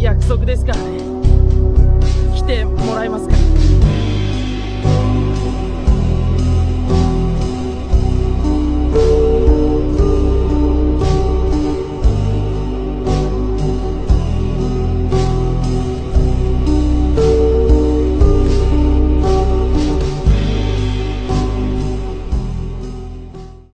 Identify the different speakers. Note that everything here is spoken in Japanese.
Speaker 1: 約束ですからね。来てもらえますか？